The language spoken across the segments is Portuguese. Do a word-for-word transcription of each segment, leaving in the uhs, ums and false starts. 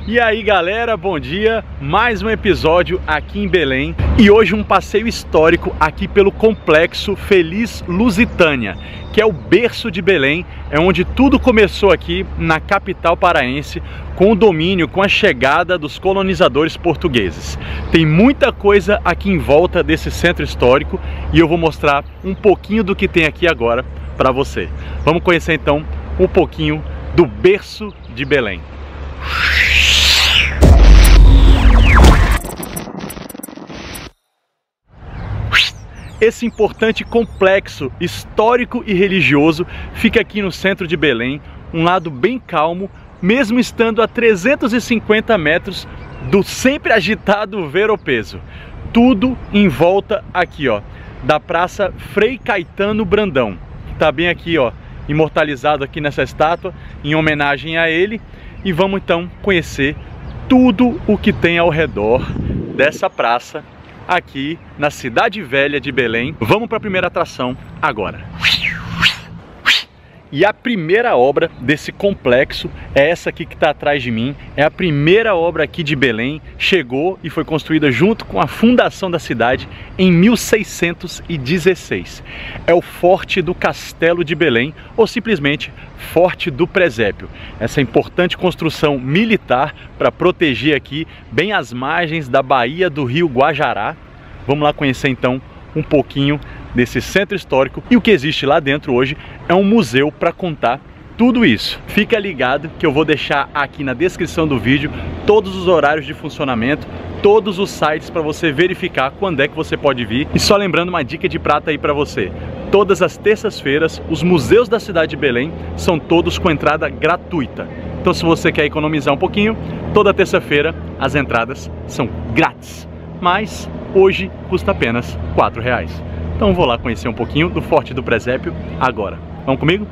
E aí galera, bom dia, mais um episódio aqui em Belém e hoje um passeio histórico aqui pelo Complexo Feliz Lusitânia, que é o berço de Belém, é onde tudo começou aqui na capital paraense com o domínio, com a chegada dos colonizadores portugueses. Tem muita coisa aqui em volta desse centro histórico e eu vou mostrar um pouquinho do que tem aqui agora para você. Vamos conhecer então um pouquinho do berço de Belém. Esse importante complexo histórico e religioso fica aqui no centro de Belém, um lado bem calmo, mesmo estando a trezentos e cinquenta metros do sempre agitado Ver-o-Peso. Tudo em volta aqui, ó, da Praça Frei Caetano Brandão, que tá bem aqui, ó, imortalizado aqui nessa estátua, em homenagem a ele. E vamos então conhecer tudo o que tem ao redor dessa praça aqui na Cidade Velha de Belém. Vamos para a primeira atração agora. E a primeira obra desse complexo é essa aqui que está atrás de mim. É a primeira obra aqui de Belém. Chegou e foi construída junto com a fundação da cidade em mil seiscentos e dezesseis. É o Forte do Castelo de Belém, ou simplesmente Forte do Presépio. Essa importante construção militar para proteger aqui bem as margens da baía do rio Guajará. Vamos lá conhecer então um pouquinho desse centro histórico, e o que existe lá dentro hoje é um museu para contar tudo isso. Fica ligado que eu vou deixar aqui na descrição do vídeo todos os horários de funcionamento, todos os sites para você verificar quando é que você pode vir. E só lembrando uma dica de prata aí para você: todas as terças-feiras os museus da cidade de Belém são todos com entrada gratuita. Então se você quer economizar um pouquinho, toda terça-feira as entradas são grátis, mas hoje custa apenas quatro reais. Então vou lá conhecer um pouquinho do Forte do Presépio agora. Vamos comigo?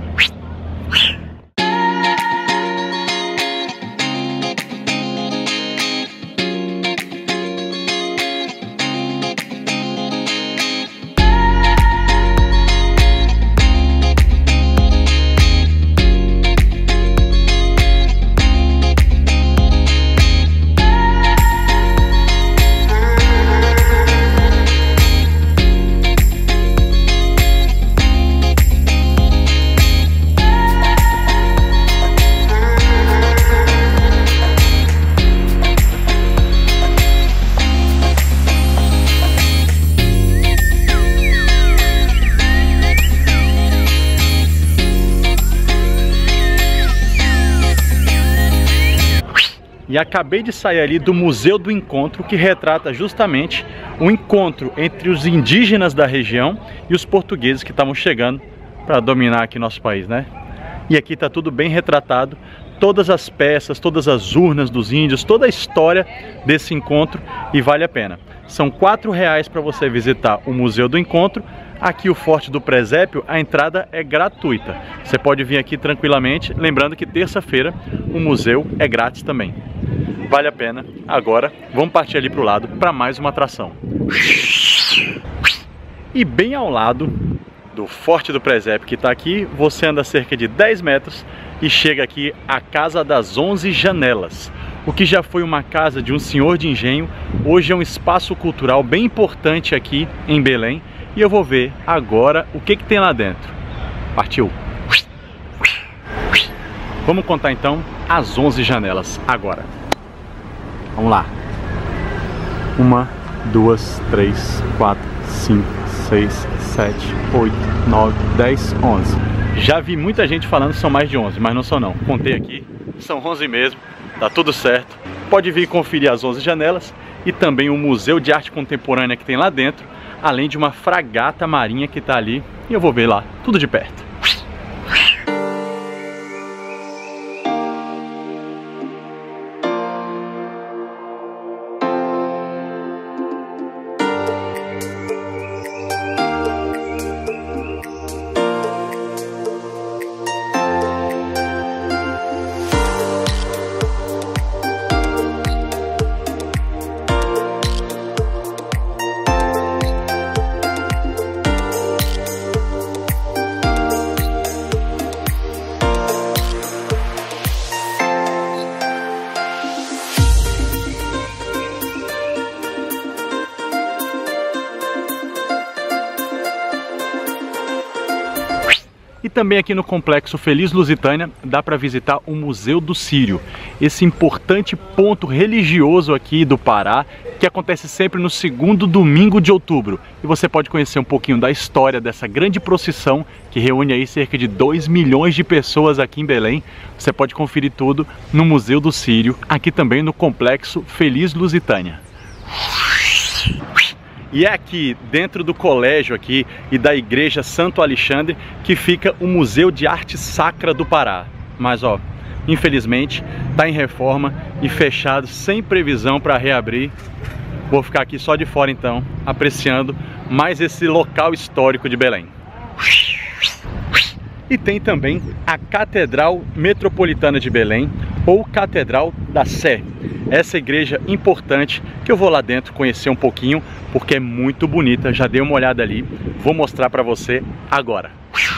E acabei de sair ali do Museu do Encontro, que retrata justamente o encontro entre os indígenas da região e os portugueses que estavam chegando para dominar aqui nosso país, né? E aqui está tudo bem retratado, todas as peças, todas as urnas dos índios, toda a história desse encontro, e vale a pena. São quatro reais para você visitar o Museu do Encontro. Aqui o Forte do Presépio, a entrada é gratuita. Você pode vir aqui tranquilamente, lembrando que terça-feira o museu é grátis também. Vale a pena. Agora vamos partir ali para o lado para mais uma atração. E bem ao lado do Forte do Presépio que está aqui, você anda cerca de dez metros e chega aqui a Casa das Onze Janelas. O que já foi uma casa de um senhor de engenho, hoje é um espaço cultural bem importante aqui em Belém. E eu vou ver agora o que que tem lá dentro. Partiu! Vamos contar então as onze janelas agora. Vamos lá. Uma, duas, três, quatro, cinco, seis, sete, oito, nove, dez, onze. Já vi muita gente falando que são mais de onze, mas não são não. Contei aqui, são onze mesmo, tá tudo certo. Pode vir conferir as onze janelas e também o Museu de Arte Contemporânea que tem lá dentro, além de uma fragata marinha que tá ali, e eu vou ver lá tudo de perto. E também aqui no Complexo Feliz Lusitânia dá para visitar o Museu do Círio, esse importante ponto religioso aqui do Pará, que acontece sempre no segundo domingo de outubro. E você pode conhecer um pouquinho da história dessa grande procissão que reúne aí cerca de dois milhões de pessoas aqui em Belém. Você pode conferir tudo no Museu do Círio, aqui também no Complexo Feliz Lusitânia. E é aqui, dentro do colégio aqui e da Igreja Santo Alexandre, que fica o Museu de Arte Sacra do Pará. Mas ó, infelizmente está em reforma e fechado, sem previsão para reabrir. Vou ficar aqui só de fora então, apreciando mais esse local histórico de Belém. E tem também a Catedral Metropolitana de Belém, ou Catedral da Sé. Essa igreja importante que eu vou lá dentro conhecer um pouquinho, porque é muito bonita. Já dei uma olhada ali, vou mostrar para você agora.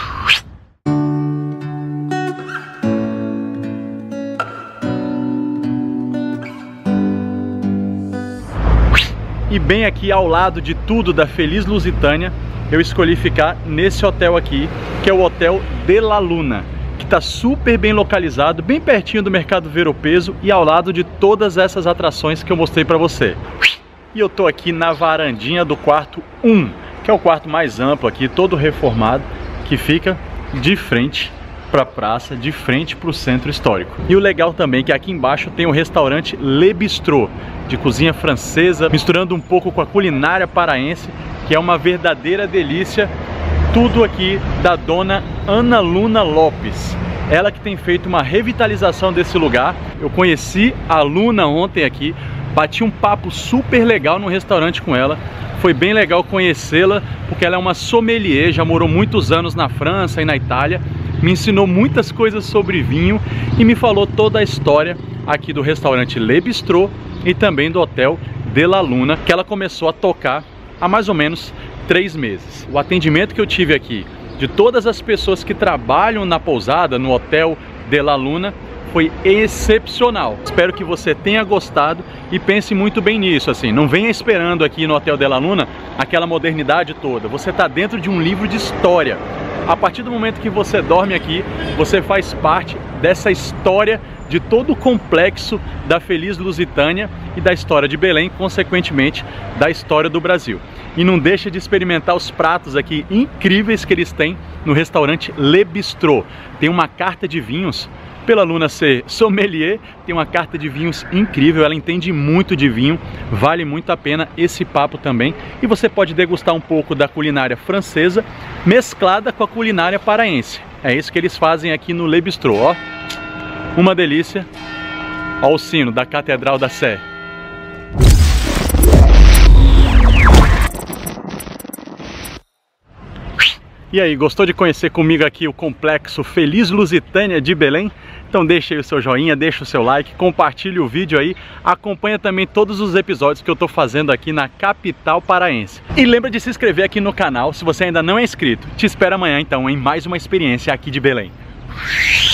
E bem aqui ao lado de tudo da Feliz Lusitânia, eu escolhi ficar nesse hotel aqui, que é o Hotel de la Luna, que está super bem localizado, bem pertinho do Mercado Ver o Peso e ao lado de todas essas atrações que eu mostrei para você. E eu tô aqui na varandinha do quarto um, que é o quarto mais amplo aqui, todo reformado, que fica de frente para a praça, de frente para o centro histórico. E o legal também é que aqui embaixo tem o restaurante Le Bistrot, de cozinha francesa, misturando um pouco com a culinária paraense, que é uma verdadeira delícia. Tudo aqui da dona Ana Luna Lopes, ela que tem feito uma revitalização desse lugar. Eu conheci a Luna ontem aqui, bati um papo super legal no restaurante com ela. Foi bem legal conhecê-la, porque ela é uma sommelier, já morou muitos anos na França e na Itália, me ensinou muitas coisas sobre vinho e me falou toda a história aqui do restaurante Le Bistrot e também do Hotel de la Luna, que ela começou a tocar há mais ou menos três meses. O atendimento que eu tive aqui de todas as pessoas que trabalham na pousada, no Hotel de la Luna, foi excepcional. Espero que você tenha gostado e pense muito bem nisso, assim, não venha esperando aqui no Hotel de la Luna aquela modernidade toda. Você está dentro de um livro de história. A partir do momento que você dorme aqui, você faz parte dessa história de todo o complexo da Feliz Lusitânia e da história de Belém, consequentemente da história do Brasil. E não deixa de experimentar os pratos aqui incríveis que eles têm no restaurante Le Bistrot. Tem uma carta de vinhos, pela Luna ser sommelier, tem uma carta de vinhos incrível, ela entende muito de vinho, vale muito a pena esse papo também. E você pode degustar um pouco da culinária francesa, mesclada com a culinária paraense. É isso que eles fazem aqui no Le Bistrot, ó. Uma delícia. Ó o sino da Catedral da Sé. E aí, gostou de conhecer comigo aqui o Complexo Feliz Lusitânia de Belém? Então deixa aí o seu joinha, deixa o seu like, compartilhe o vídeo aí, acompanha também todos os episódios que eu tô fazendo aqui na capital paraense. E lembra de se inscrever aqui no canal se você ainda não é inscrito. Te espero amanhã então em mais uma experiência aqui de Belém.